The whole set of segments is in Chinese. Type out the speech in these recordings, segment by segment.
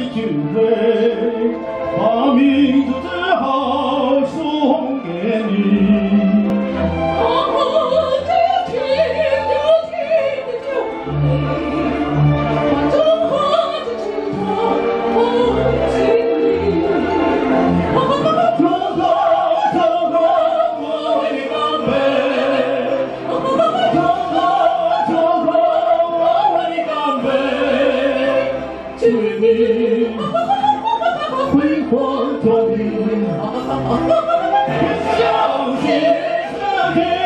酒杯，把民族自豪送给你。 就听的酒杯，把中华的枝头放心里。 中国，中国，我为你干杯！中国，我为你干杯！祝愿你辉煌壮丽，相信世界。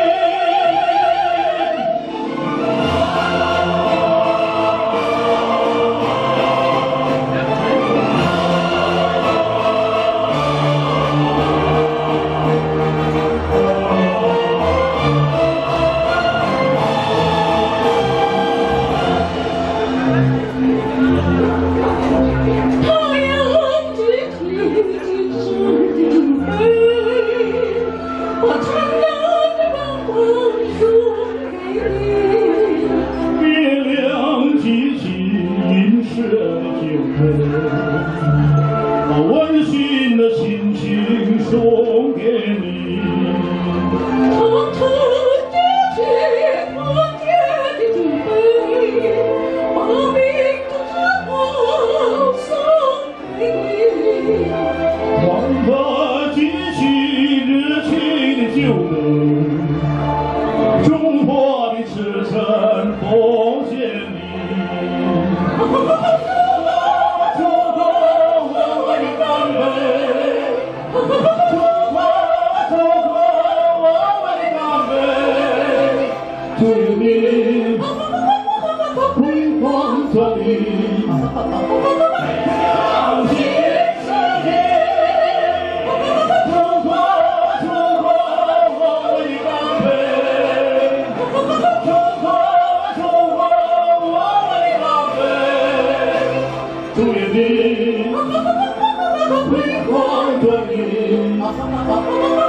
把温馨的心情送给你。 长城的旗，团结的酒杯，把民族之光送给你。 欢乐激起热情的酒杯，中华的赤诚奉献你。祝愿你辉煌壮丽，相信世界。中国，中国，我为你干杯！中国，中国，我为你干杯！祝愿你辉煌壮丽。